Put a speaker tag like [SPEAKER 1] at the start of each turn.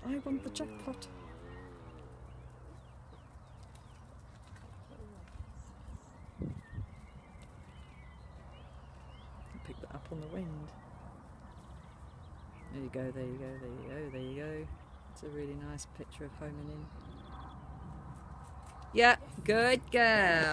[SPEAKER 1] I want the jackpot. Pick that up on the wind. There you go, there you go, there you go, there you go. It's a really nice picture of homing in. Yeah, good girl.